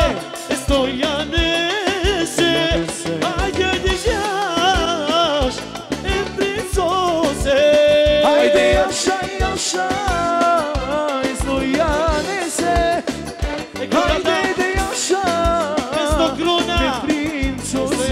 Stoianese, haide, haide, Iaș, e prințose. Haide, așa, e așa, e Stoianese. Haide, haide, așa, Stocrona, e prințose.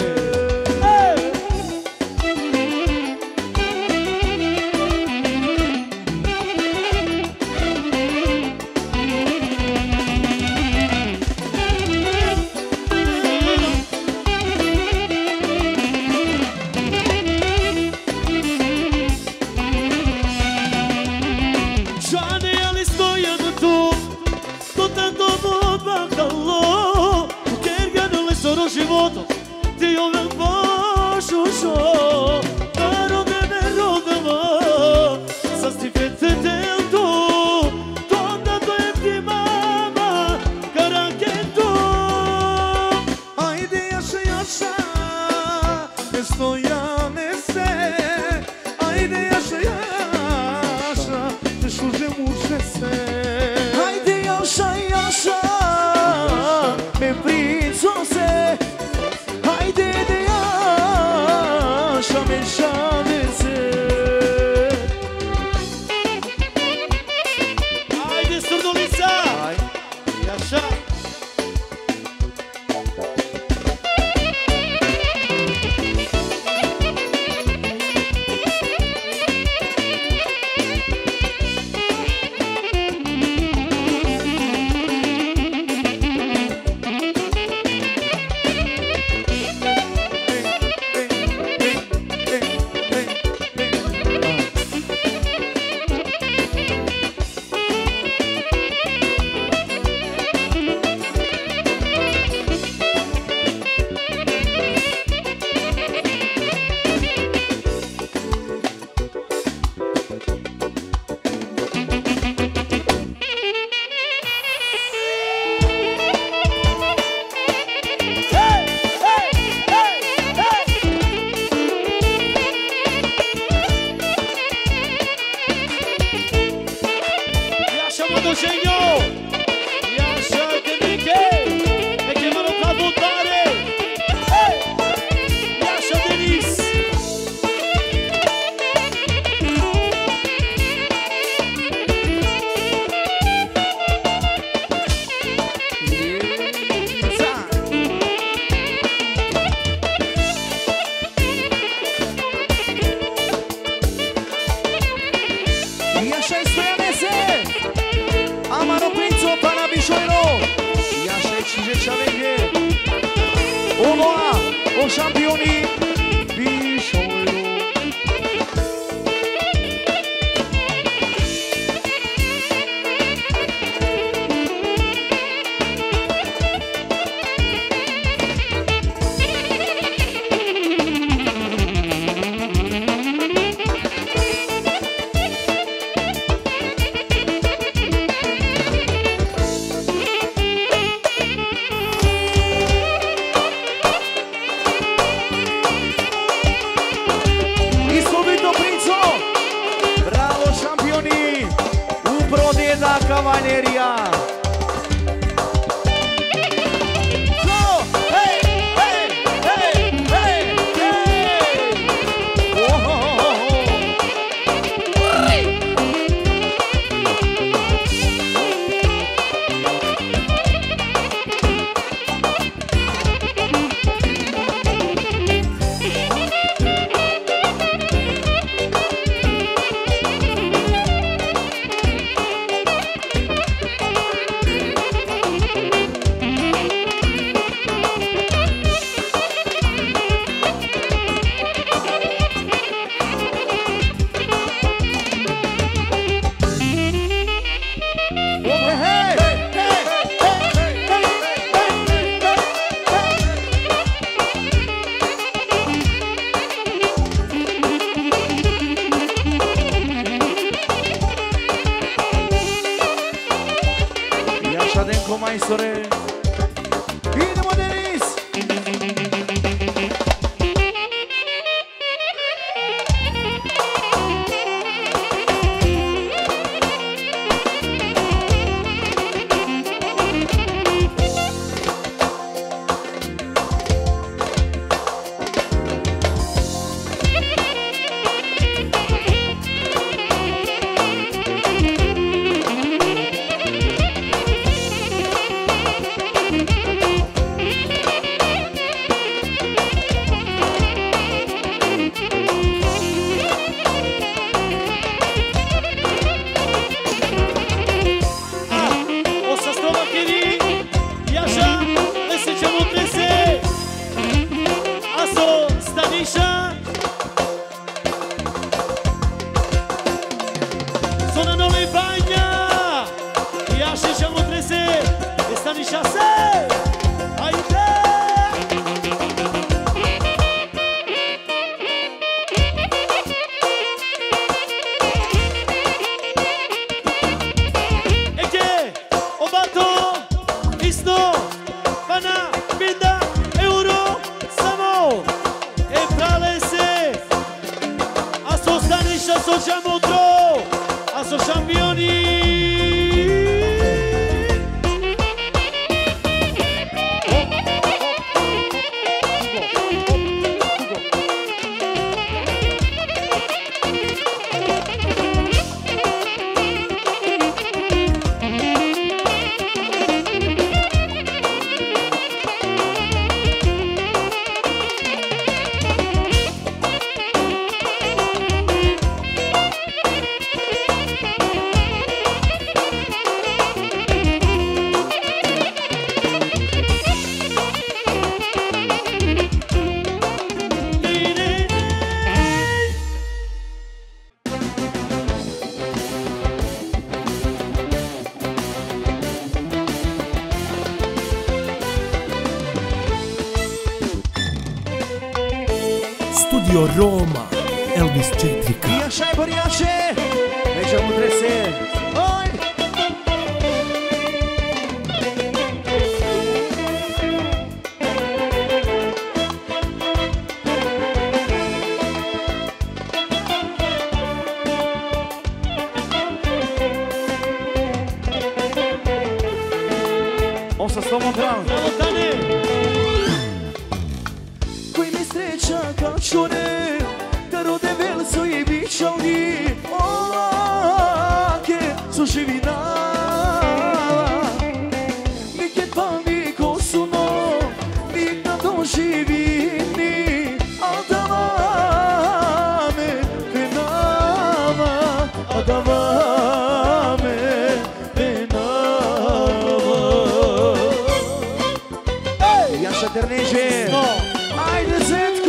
Životom ti ove bašu šo Narode me rodova Sa stifete delto Tonda dojem ti mama Karaketo Haide, așa, e așa, e Stoianese. Haide, așa, e așa, te șurge mușese. Haide, așa, e așa, me prințose. Haide, de așa, me șavese. Haide, surdulița! Hai. E așa Genio! E așa că Miche e chemat la votare! Hey! E așa Denis! E așa, e Stoianese. Amaro Prințo, pana Bișoiro. E așa, e cincizeci aleghe. O noua, o șampionii Bișoiro. Cavaleria. Go! Hey! Hey! Hey! Hey! Hey! Oh, oh, oh, maestore. Bine, mă, Denis! Ia și ce mă trese, este ani șase. Haide! Eke, obato, isto, pana, binda, euro, samo. E pralese, aso stani și aso jamotro, aso championi. Studio Roma, Elvis Cetrica. E așa e, băriașe! Mergem cu trese! Hai! O să stăm în plan! Caccione, però de verso i biccioli, oh, che so scivina, mi che pami cosuno, mi dato scivini, adamame, penama, adamame, penama. Hey, Jasza Terneje, hai de zetko.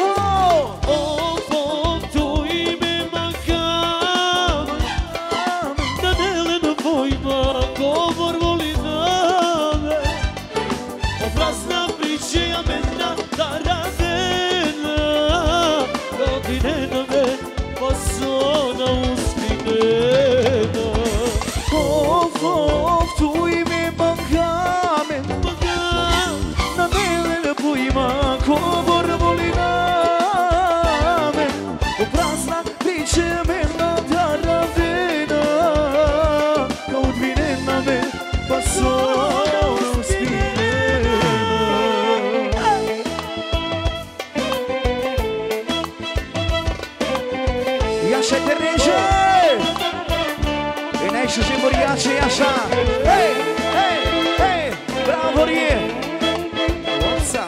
Și măriace e așa. Hei, hei, hei, bravo rie. Opsa.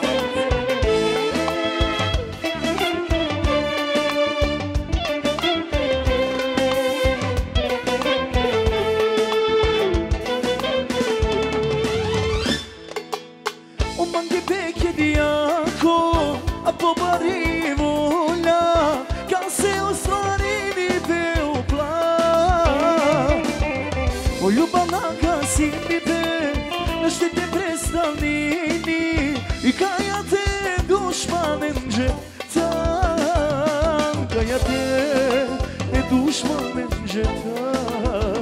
Un man di vecchie di acco a poparivola ca se o starini pe o plan. O ljubavna kasite, nešto te predstavnini i kaja te dušmanem žetan, kaja te dušmanem žetan.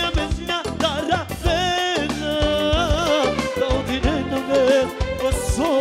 So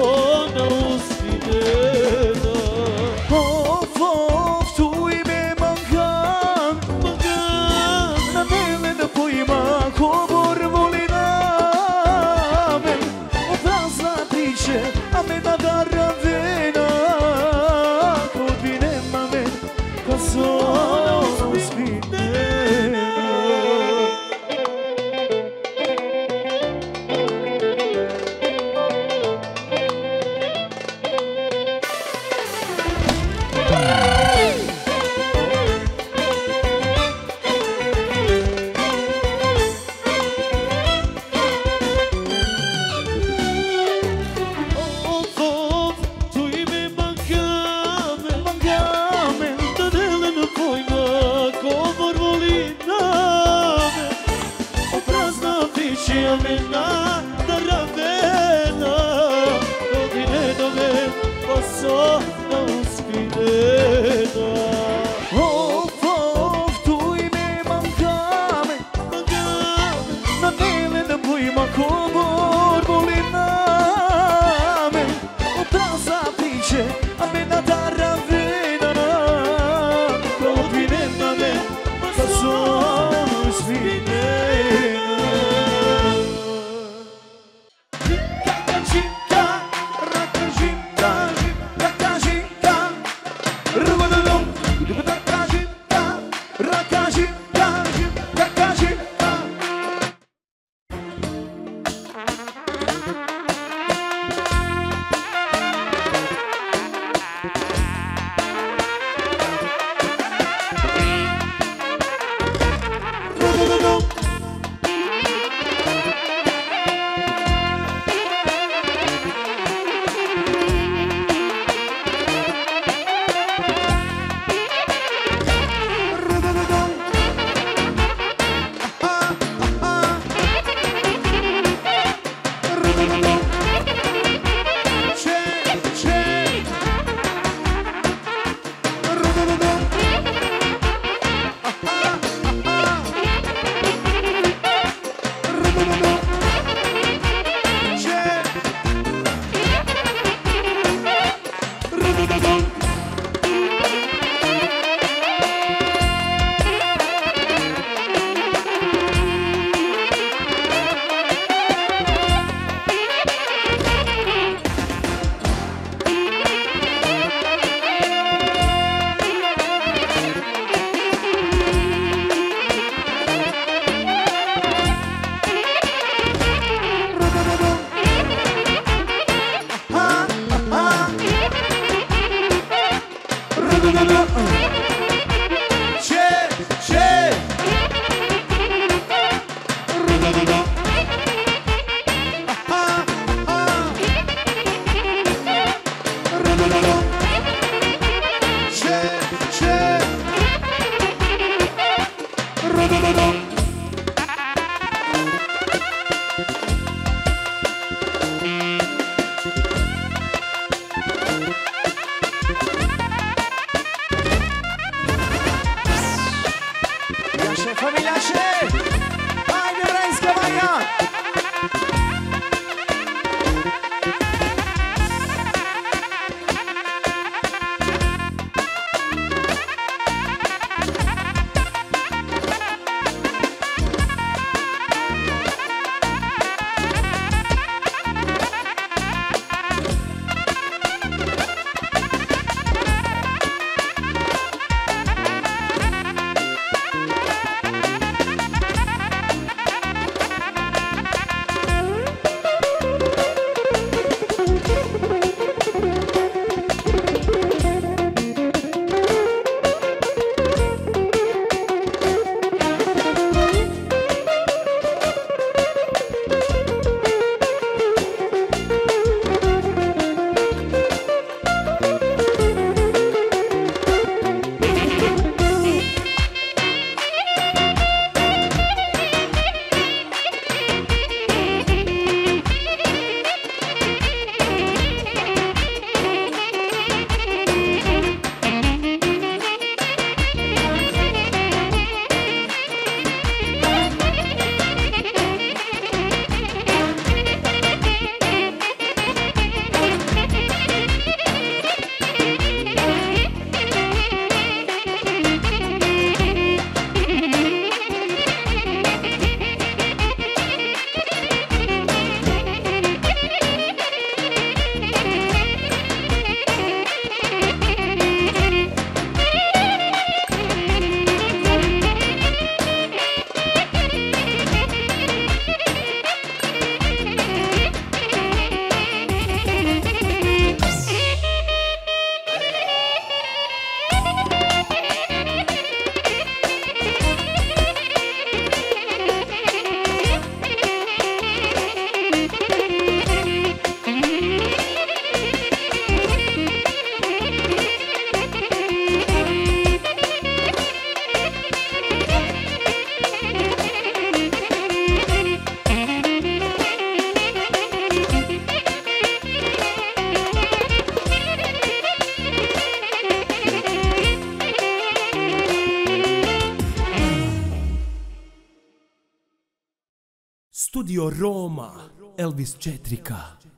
Studio Roma, Elvis četiri ka.